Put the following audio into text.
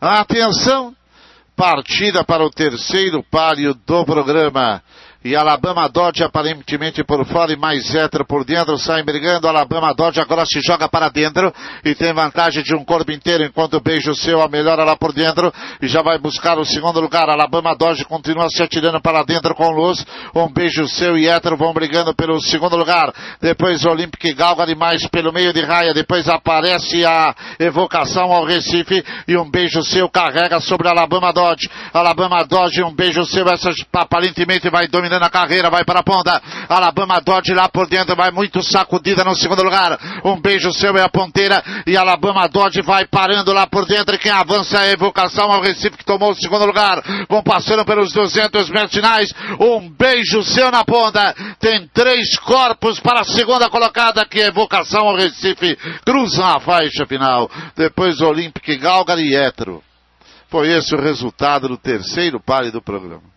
Atenção, partida para o terceiro páreo do programa. E Alabama Dodge aparentemente por fora e mais hétero por dentro, saem brigando. Alabama Dodge agora se joga para dentro e tem vantagem de um corpo inteiro, enquanto o Beijo Seu a melhora lá por dentro e já vai buscar o segundo lugar. Alabama Dodge continua se atirando para dentro com luz. Um Beijo Seu e hétero vão brigando pelo segundo lugar. Depois Olympic Galgary mais pelo meio de raia. Depois aparece a Evocação ao Recife e um Beijo Seu carrega sobre Alabama Dodge. Alabama Dodge, um Beijo Seu, essa aparentemente vai dominar na carreira, vai para a ponta. Alabama Dodge lá por dentro, vai muito sacudida no segundo lugar. Um Beijo Seu é a ponteira e Alabama Dodge vai parando lá por dentro. E quem avança é a Evocação ao Recife, que tomou o segundo lugar. Vão passando pelos 200 metros finais. Um Beijo Seu na ponta. Tem 3 corpos para a segunda colocada, que é a Evocação ao Recife. Cruzam a faixa final. Depois Olympic Galgary e hétero. Foi esse o resultado do terceiro páreo do programa.